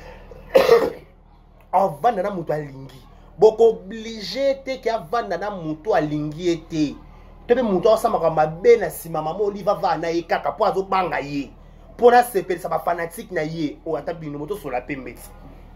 avanda na mutu alingi boko obligé te ki avanda na mutu alingi ete tebe mutu asamaka mabe na sima mama Olive va na ye kaka po azo banga ye pona sepelisa ba fanatique na ye o ata bino moto sola pembeti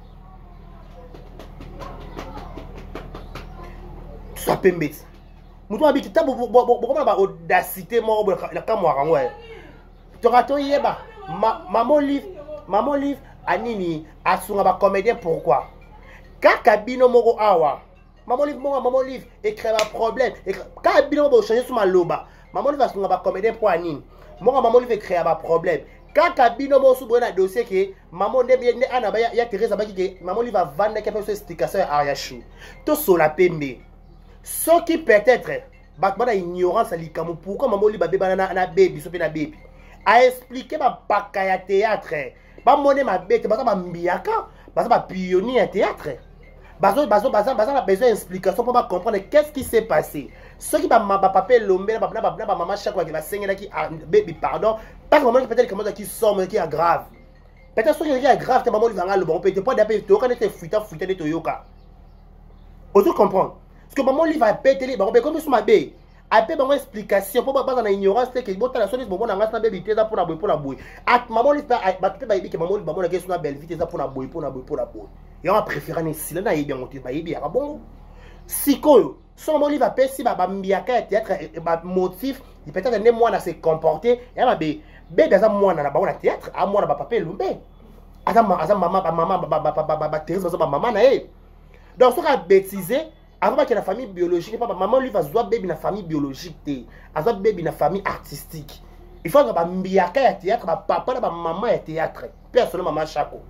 so pembeti mutu abiti tabo boko ba audacité mo la kamwa rangwe to rato yeba mama Olive mama Olive anini asunga ba comédien pourquoi kaka bino moko awa maman Olive monga maman Olive écrit un problème kaka bino mo changer sur maloba maman Olive asunga ba comédien pour anini monga maman Olive écrit un problème kaka bino mo subo na dossier ke maman ndembe ne ana ba ya Teresa ba ki maman lui va vendre quelque chose explication à Ariachou to sola pembe ce qui peut-être ba ba ignorance ali kamu pourquoi maman lui ba beba na na baby so pe na baby a expliquer ba paka ya théâtre ba moné ma bête ba ba mbiaka ba ba pionnier ya théâtre bazo bazo bazo bazo a besoin d'explication pour comprendre qu'est-ce qui s'est passé. Ce qui va ma papa l'homme na ba na ba maman chaque fois qui va saigner là qui baby pardon parce que maman peut-être comment qui somme qui est grave. Peut-être ce qui est grave que maman lui va le bon peut-être pas d'après to quand était fuita fuita de toyoka. On doit comprendre. Parce que maman lui va péter les bon comme sur ma bé. Après maman explication pour pas dans ignorance que bon la sonne bon na ngasa baby teza pour na boy pour na boy. At maman lui va ba peut ba que maman maman la question na belle vie teza pour na boy pour na boy pour na boy. Et on a préféré ne si là na yebia monter ba yebia bon. Sikoyo son maman lui va payer si ba mbiaka théâtre ba motif il peut être ne moi na se comporter et ma bé bé dans moi na ba na théâtre à moi na ba papa lumbe. Asa asa maman ba maman ba ba ba ba Teresa ba maman na e. Donc ce qu'a bêtisé avant que la famille biologique, papa, maman lui va voir bébé dans la famille biologique, elle va bébé dans la famille artistique. Il faut que ma mbiaka ya théâtre, ma papa na ma maman ya théâtre, personne maman chako.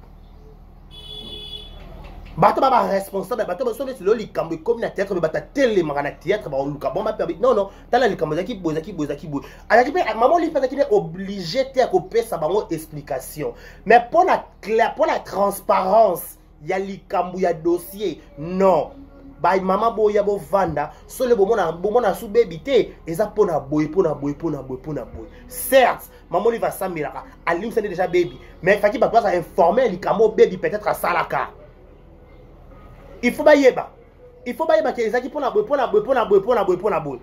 Bato baba responsable, bato ba solo silo likambo comme na théâtre, mais bata télé na théâtre, ba luka bon ma permis. Non non, tala likambo zaki boza ki boza ki boza. Alors que maman lui fait qu'il est obligé de couper sa bango explication. Mais pour la pour la transparence, il y a likambo, il y a dossier. Non. By mama boya bo vanda so le bomona bomona sous baby té eza pona boy pona boy pona boy pona boy certes maman lui va samira alim c'est déjà baby mais faki ba doit informer likamo baby peut-être à salaka il faut ba yeba il faut ba yeba que ezaki pona boy pona boy pona boy pona boy pona boy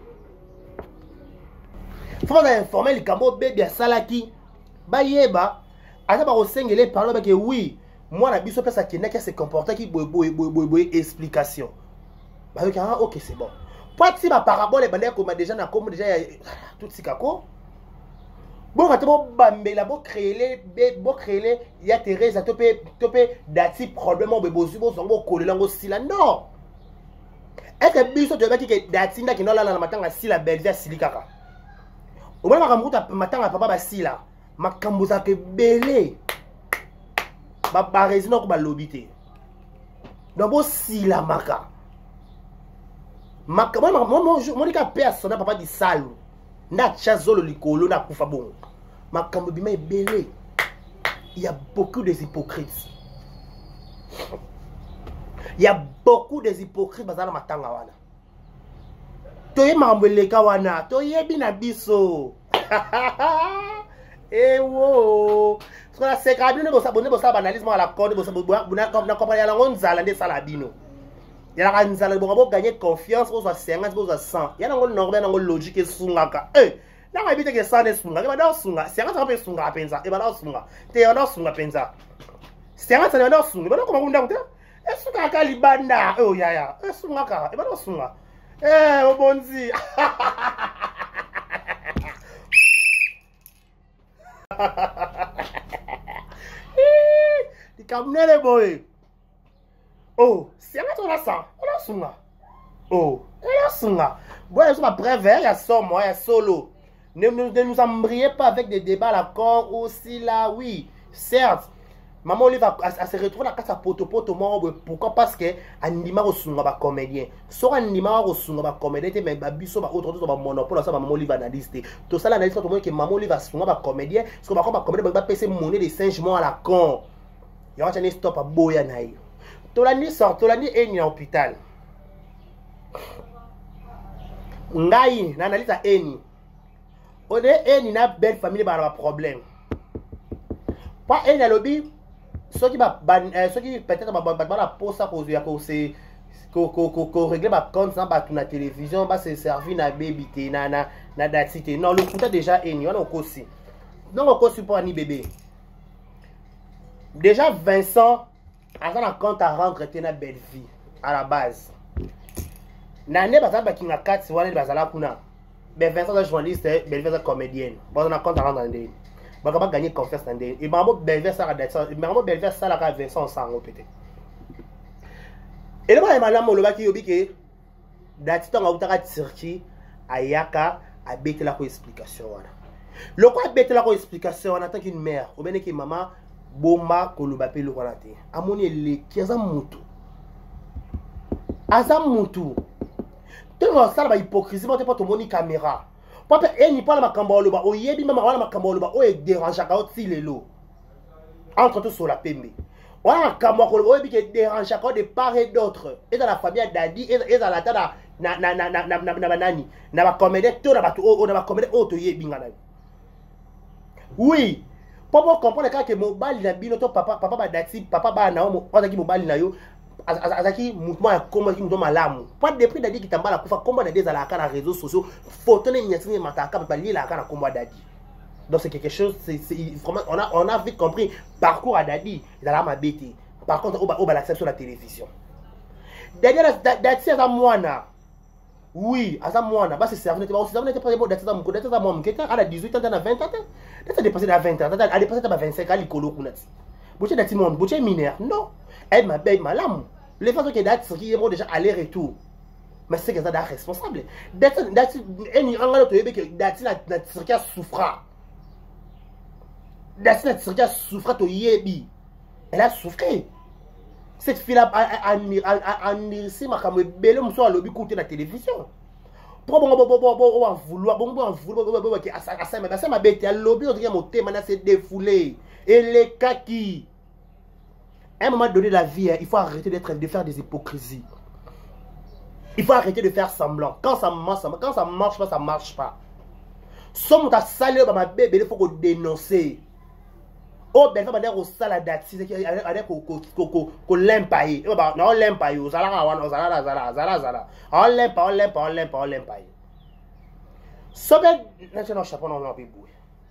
faut ba informer likamo baby à salaki ba yeba ata ba osengele parler ba que oui moi na biso pesa qui n'a qu'à se comporter qui boy boy boy boy boy explication. Ah, ok, c'est bon. Pas si ma parabole est bandée comme déjà na comme déjà tout ce kako. Bon, quand on bambe la bo créer les bo créer les il y a Teresa topé topé dati problème au bebozu bo zongo coller lango sila non. Est-ce que biso de baki que dati na kinola na matanga sila belvia silikaka. Au moins makambuta matanga papa ba sila makambuza ke belé. Ba ba raison ko ba lobité. Donc bo sila maka. Moi, je personne papa dit salou. Na chazolo likolo na kufa bon. Makambo bima est belé. Il y a beaucoup de hypocrites. Il y a beaucoup de hypocrites bazana matanga wana. Toye mambele kawana, toye bina biso. Eh wo. Ce qu'on a c'est que nous bossa bonne bossa analyse moi la corde bossa buna comme na comprendre la ngonzala nde salabino. Il y a un salaire pour gagner confiance, aux cinquante, aux cent. Il y a un normal, un logique et sungaka. Eh, là, on habite que ça n'est sunga. Il va dans sunga. C'est un peu sunga à pensa. Il va dans sunga. T'es un sunga pensa. C'est un peu dans sunga. Il va dans comment on dit? Eh, sunga kalibanda. Oh, ya ya. Eh, sunga ka. Il va dans sunga. Eh, au bonzi. Il camne les boys. Oh, c'est un peu ça. On a sunga. Oh, on a sunga. Bon, je suis pas bref, il y a ça, moi, il y a solo. Ne, ne, ne nous embrayez pas avec des débats là, corps aussi là, oui. Certes, maman lui va se retrouver dans la case à poto poto. Pourquoi? Parce que Anima au sunga va comédien. Soit Anima au sunga va comédien, mais Babiso va autre chose va monopole, ça va maman lui va analyser. Tout ça l'analyse tout le monde que maman lui va sunga va comédien. Parce que va comme comédien va passer monnaie des singes mois à la con. Il y a un stop à boya naï. Tolani sort, Tolani est ni à l'hôpital. Ngai, n'analyse à Eni. On est Eni, n'a belle famille, bah, un problème. Pas Eni à lobby. Ceux qui va, ceux qui peut-être va la pose ça pour c'est qu'on règle ma compte, ça va la télévision, va se servir na baby, na na na datité. Non, le coup déjà Eni, on a aussi. Donc on aussi pour Ani bébé. Déjà Vincent. Avant la compte à rendre une belle vie à la base. Nane bazala qui n'a quatre soirées bazala kuna. Ben Vincent est journaliste, belle vie comédienne. Bon on a compte à rendre en dé. Bon on va gagner confiance en dé. Et maman belle vie ça la dette. Maman belle vie ça la ka Vincent sans peut-être. Et le moi madame moloba qui yobi que dati to ngauta ka tsirki ayaka abete la ko explication wana. Le quoi bête la explication on attend qu'une mère ou bien que maman bomba koloba pe le quoi te amoni le kiaza mutu azam mutu tu vois ça la hypocrisie moi te pas ton moni caméra papa et ni pas la makamba loba o yebi mama wala makamba loba o e dérange ka oti lelo entre tout sur la pembe wala makamba ko loba o yebi que dérange ka de part et d'autre et dans la famille Dadi et dans la tada na na na na na na banani na ba comédie to na ba to o na ba comédie o to yebi ngana oui pour comprendre que mobile na bino to papa papa ba dati papa ba na o ozaki mobile na yo azaki mouvement ya kombo ki ndo malamu pas de prix Dadi kitambala kufa kombo na des ala kana réseaux sociaux photo ne nyatini mataka ba li la kana kombo Dadi donc c'est quelque chose c'est vraiment on a on a vite compris parcours à Dadi il a ma bête par contre on va l'accepter sur la télévision derrière Dati à mwana oui à mwana bah c'est ça n'était pas aussi ça n'était pas bon Dati à mon Dati à mon qui était à dix-huit ans à vingt ans Dati a dépassé à vingt ans a dépassé à vingt-cinq ans likolo kunati boche Dati mon boche mineur non elle m'a bête malamu les gens qui Dati qui est déjà aller-retour mais c'est que ça est responsable Dati Dati eni angalo to yebe que Dati na na circuit souffra Dati na circuit souffra to yebi elle a souffert cette fille a a réussi ma comme belle muso a lobby côté la télévision pour bon bon bon bon bon vouloir bon bon vouloir bon que ça ça mais ça m'a bête a lobby on dirait monter maintenant c'est défoulé et les kaki à un moment donné de la vie, il faut arrêter d'être de faire des hypocrisies. Il faut arrêter de faire semblant. Quand ça marche, ça, quand ça marche pas, ça marche pas. Somme ta salé ma bébé, il faut qu'on dénonce. Oh ben ça va dire au saladat, c'est qu'il y a qu'on qu'on qu'on l'aime pas. Non, on l'aime pas. On zala on zala zala zala zala. On l'aime pas, on l'aime pas, on l'aime pas, on l'aime pas. Somme maintenant chapeau non non bébé.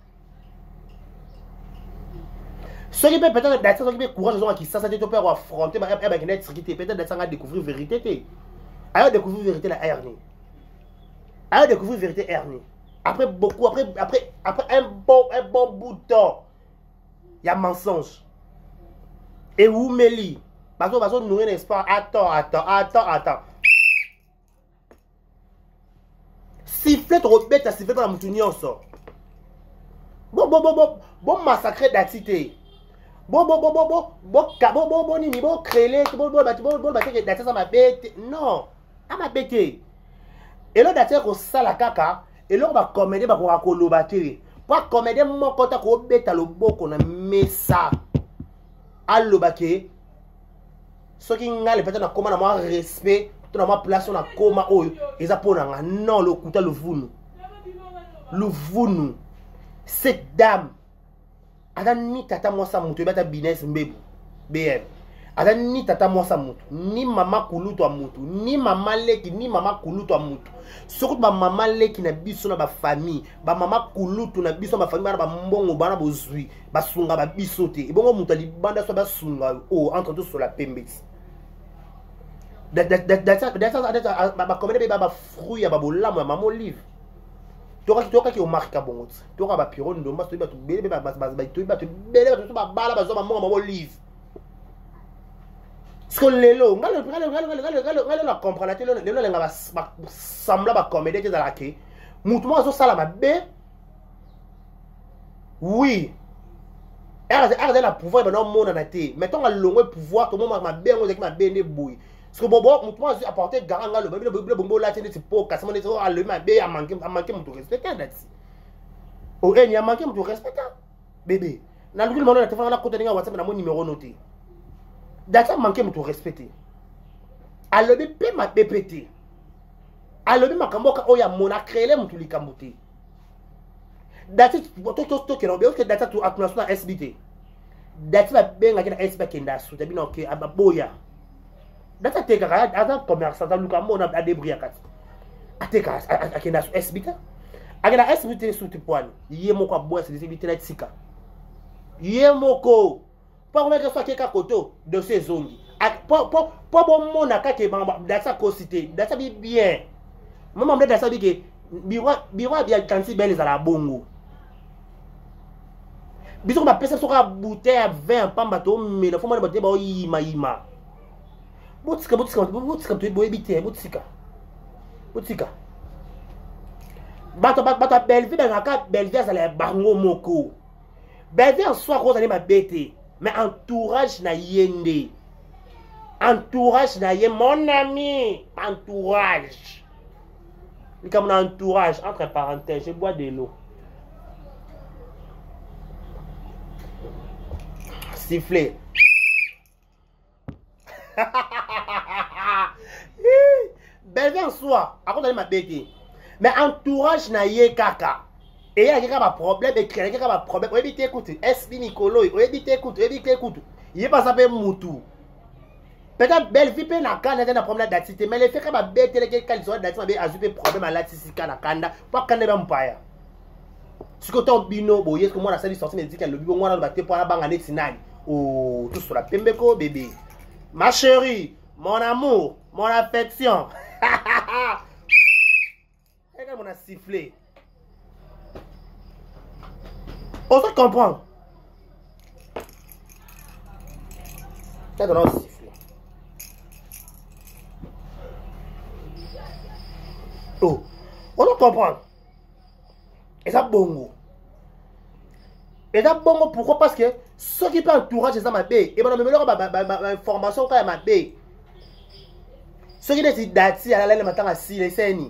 Ceux qui peuvent peut-être d'être ceux qui peuvent courage qui ça ça te peut affronter mais avec net ce qui peut-être d'être ça découvrir vérité alors découvrir vérité la hernie alors découvrir vérité hernie après beaucoup après après après un bon un bon bout de temps il y a mensonge et où Mélie parce que parce que nous n'est-ce pas attends attends attends attends sifflet trop bête à siffler dans la moutonnion ça bon bon bon bon bon massacrer d'activité bon bon bon bon bon bon bon bon bon ni bon créer bon bon bon bon que Dati ça m'a bête non à ma bête et là Dati ko sala kaka et là on va commander ba ko ko lobaté pas commander mon kota ko beta lo boko na mesa a lobaké ce qui ngale peut-être na comment na moi respect to na ma place na koma oyo eza pona non le kuta le vunu le vunu cette dame ada ni tata mwasa mutu bata business mbebu B M ada ni tata mwasa mutu ni mama kulutu a mutu ni mama leki ni mama kulutu a mutu surtout ba mama leki na biso na ba famille ba mama kulutu na biso ba famille bana ba mbongo bana bozui ba sunga ba biso te bongo mutu ali banda so ba sunga o entre tout sur la pembeti da da da da ba commande ba ba fruit ya ba bolamo ya mama olive toka toka ki o marka bongo toka ba piro ndo mba to ba to bele ba ba ba to ba to bele ba to ba bala ba zo ba mongo ba olive sko lelo ngalo ngalo ngalo ngalo ngalo ngalo la comprendre te lelo lelo nga ba sembla ba comédie te za la ke mutu mo zo sala ma be oui er er la pouvoir ba no mona na te mettons nga longo pouvoir to mo ma be ngo zaki ma be ne boy parce que bon bon mutu mo zo apporter garanga le bele bele bongo la te ne po kasamo ne zo a le ma be a manquer a manquer mutu respecter Dati o eni a manquer mutu respecter bébé na ndulu mo na te fa na côté nga WhatsApp na mon numéro noté Dati a manqué mutu respecter a le be ma pépété a le be ma kamboka oya mona créer mutu likambuté Dati to to to ke no be o ke Dati to atuna na S B T Dati ba benga ke na S B T kenda su tabi no ke ababoya Dati te ka ada commerçant da luka mona a débrouiller kat ateka akenda su S B T akenda S B T su tipwani ye moko aboya se S B T na tsika ye moko pas comment que soit quelqu'un koto de ces zones pas pas pas bon mona ka ke bamba Dati ko cité Dati bi bien maman me Dati bi ke biwa biwa bien kanti belle za la bongo biso ba pesa so ka bouteille à vingt pamba to mais le faut moi ba yima yima botika botika botika to bo ebité botika botika bato bato Belleville bengaka Belleville azala bango moko. Belleville en soi ko zali mabete, mais entourage na yende. Entourage na ye mon ami, entourage. Comme un entourage entre parenthèses, je bois de l'eau. Siffler. Belleville en soi, à cause de ma bête. Mais entourage na ye kaka. Et il y a quelqu'un qui a un problème, et quelqu'un qui a un problème. Oui, écoute, S B Nicolo, oui, écoute, oui, écoute. Il n'est pas ça pour Moutou. Peut-être Belleville peut n'a qu'un un problème d'attitude, mais le fait que ma bête est quelqu'un qui a un problème à l'attitude à la Kanda, pas qu'on est un païen. Ce que tu as bino, boye, que moi la salle sortie me dit qu'elle le moi la battre pour la banque année sinani. Oh, tout sur la pembeko bébé. Ma chérie, mon amour, mon affection. Regarde mon a sifflé. On se comprend. Ça donne un sifflet. Oh, on se comprend. Et ça bongo. Et ça bongo pourquoi? Parce que ceux qui peuvent entourager ça ma bé. Et maintenant, même information quand même ma bé. Ceux qui décident d'attirer à la laine matin à six les scènes.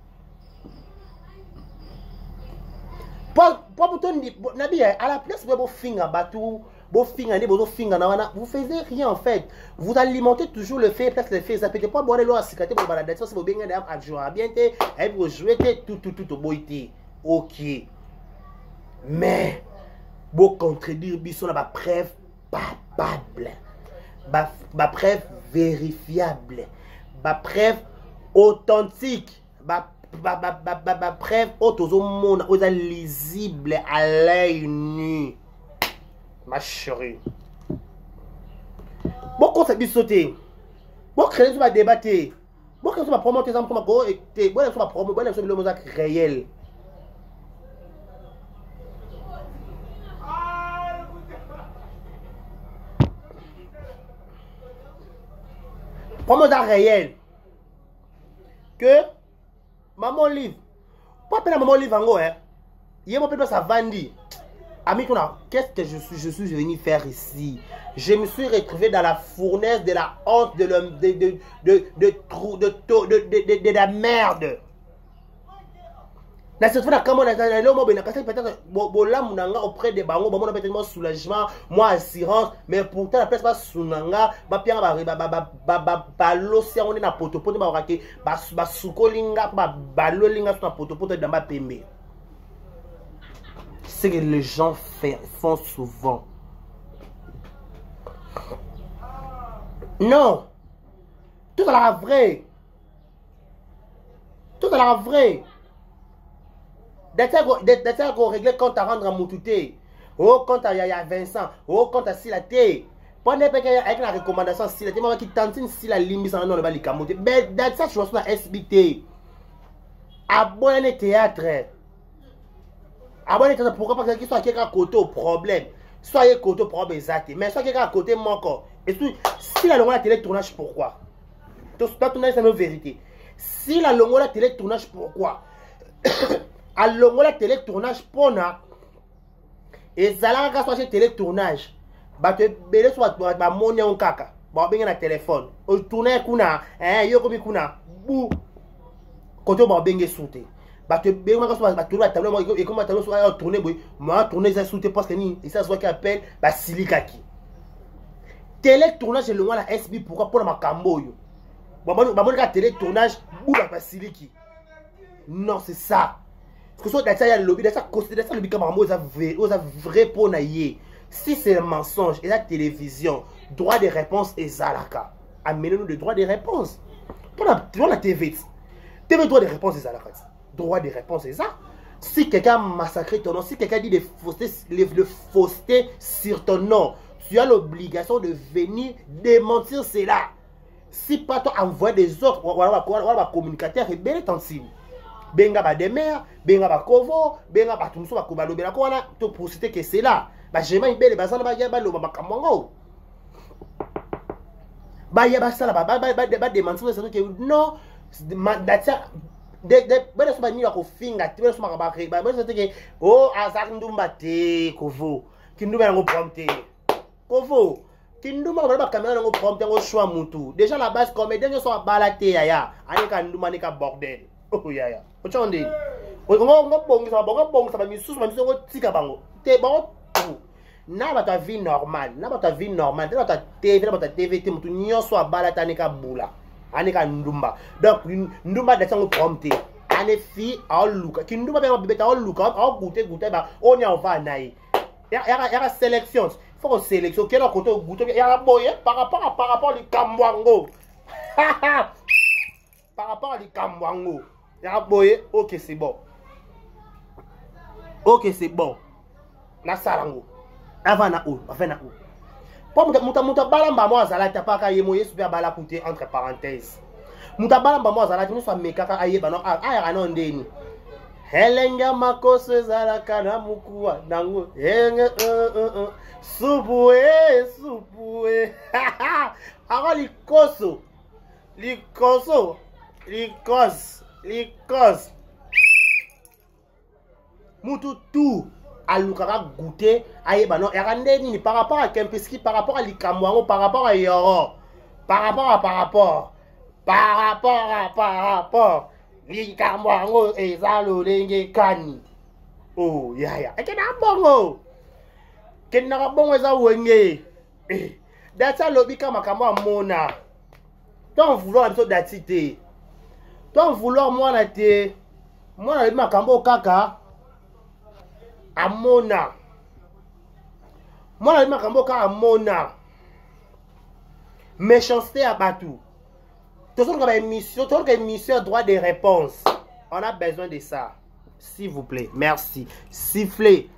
Pour ton nabi à la place de vos fingers bateau, vos fingers, vos fingers, vous faisiez rien en fait. Vous alimentez toujours le fait, peut-être le fait. Ça peut pas boire l'eau à cicater pour balader. Ça c'est vos bien à jouer à bien et vous jouez tout tout tout au boité. Ok. Mais vous contredire bisous la preuve palpable. Ma preuve vérifiable. Ma preuve authentique. Ma preuve au monde aux lisible à l'œil nu. Ma chérie. Beaucoup ça sauter. Beaucoup créer sur ma débattre. Beaucoup sur ma promoter ça comme quoi et bon sur ma promo bon sur le mosaque réel. Promo réel. Que maman livre. Pas peine maman livre en gros hein. Hier mon père ça vandi. Ami qu'est-ce que je suis je suis venu faire ici? Je me suis retrouvé dans la fournaise de la honte de l'homme de de de de trou de de de de la merde. Na cette fois comment on a l'homme ben peut-être bola munanga auprès de bango bango peut-être moi soulagement moi assurance mais pourtant la place pas sunanga ba pianga ba ba ba ba ba l'océan on est na poto poto ba raté ba ba sukolinga ba balolinga sur na poto poto dans ba pembe. C'est que les gens fait, font souvent. Non, tout est la vrai. Tout est la vrai. D'être qu'on règle compte à rendre à Moutouté. Oh, compte à Yaya Vincent. Oh, compte à Silaté. Pendant que avec la recommandation Silaté, moi qui tente si la limite en non le bali kamoté. Mais dans ça, je suis dans S B T. Abonné théâtre. Abonné théâtre, pourquoi? Parce qu'il soit quelqu'un à côté au problème. Soyez côté au problème exact. Mais soit quelqu'un à côté manquant. Et tout, si la longue la télé tournage, pourquoi? Tout ça, c'est une vérité. Si la longue la télé tournage, pourquoi? À longo la télé tournage pona et zala ka soit télé tournage ba te belé soit ba monia on kaka ba benga na téléphone o tourner kuna eh yo komi kuna bu koto ba benga souté ba te benga ka soit ba tourner tableau et comment tableau soit tourner boy moi tourner ça souté parce que ni et ça soit qui appelle ba silikaki télé tournage longo la S B pourquoi pour ma kambo yo ba mon ba mon ka télé tournage bu ba siliki non c'est ça. Parce que ça, il y a le lobby, ça considère ça le lobby comme un mot, ça vrai pour naïe. Si c'est un mensonge et la télévision, droit de réponse et zalaka. Amenez-nous le droit de réponse. Pour la, pour la T V, T V droit de réponse et zalaka. Droit de réponse et ça. Si quelqu'un massacre ton nom, si quelqu'un dit de fausseté, de fausseté sur ton nom, tu as l'obligation de venir démentir cela. Si pas toi envoyer des autres, ou alors communicateur et bien attentif. Benga ba demer, benga ba kovo, benga ba tumso ba kubalo bela ko wana to pour citer que c'est là. Ba jema ibele bazana ba ya ba lo ba kamongo. Ba ya ba sala ba ba ba ba de mentir c'est que non, datsa de de bana so bani ko finga ti bana so makaba ke ba bana so te oh azak ndumba te kovo kindumba ngo prompte kovo kindumba ba kamera ngo prompte ngo choix mutu déjà la base comédien so bala te ya ya ani ka ndumba ni ka bordel oh ya ya o chonde o ngo ngo bongi so bongo bongo sa ba misusu ba misusu ngo tika bango te bango na ba ta vie normale na ba ta vie normale na ta T V na ba ta T V te mutu nyonso abala ta ni ka bula ani ka ndumba donc ndumba de sango prompte ane fi a luka ki ndumba be bebeta a luka a goûter goûter ba on ya va naï ya ya ya sélection faut qu'on sélection quel côté goûter ya boye par rapport à par rapport li kambwango par rapport à li kambwango ya boye OK c'est bon OK c'est bon na sarango avant na ou avant na ou pour muta muta balamba mo azala ta paka yemo yesu pe bala coûter entre parenthèses muta balamba mo azala tu so mekaka ayeba no aya no ndeni helenga makoso zala kana mukuwa nango henge subuwe subuwe aga likoso likoso likos likos mutu tu alukaka goûter ayeba non erande ni par rapport à Kempeski par rapport à likamwango par rapport à Yoro par rapport à par rapport par rapport à par rapport likamwango ezalo lenge kani oh ya ya ekena bongo kena bongo eza wenge eh data lobika makamwa mona ton vouloir biso datite ton vouloir moi na te moi na makambo kaka amona moi la makambo ka amona méchanceté à batou tout ça comme émission tout comme émission droit de réponse on a besoin de ça s'il vous plaît merci sifflez.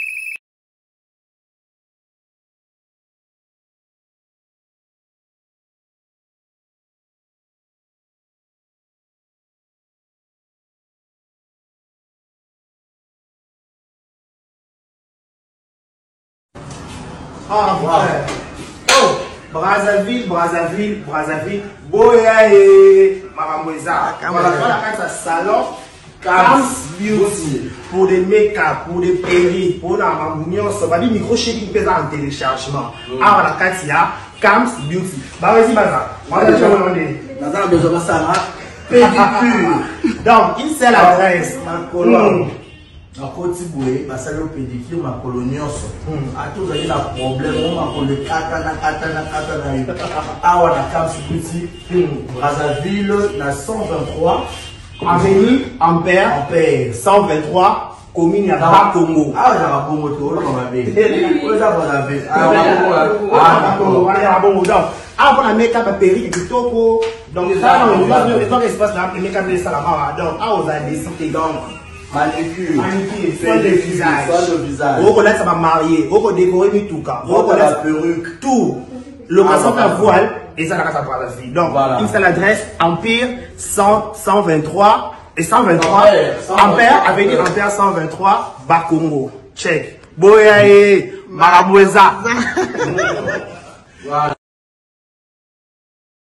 Ah, ouais. Oh, Brazzaville, Brazzaville, Brazzaville, Boya et Maramoueza. Voilà, voilà, ça salon, Cams Beauty, pour des make-up, pour des perruques, pour la mamounion, ça va dire micro chéri qui pèse en téléchargement. Ah, voilà, Katia, Cams Beauty. Bah, vas-y, Baza. Moi, je vais demander. Baza, besoin de ça, pédicure. Donc, une seule adresse. Na koti boye basali pédicure ma colonioso a tous ayi la problème on ma ko le kata na kata na kata na yo awa na Cams Beauty Brazzaville na cent vingt-trois avenue Ampère Ampère cent vingt-trois commune ya Bakongo ah ya Bakongo to on va be o za Brazzaville ah Bakongo wala ya Bakongo donc avant la make-up à perruque kitoko donc ça on va le temps espace là le make-up de salama donc ah on a décidé donc manicure, manicure, soin de visage, soin de visage. Vous connaissez ma mariée, vous connaissez décorer tout cas, vous connaissez la perruque, tout. Le maçon à voile et ça la casa Brazzaville. Donc voilà. Une seule adresse Empire cent, cent vingt-trois et cent vingt-trois Ampère, avenue Ampère cent vingt-trois Bakongo. Check. Boya et Maramoueza. Voilà.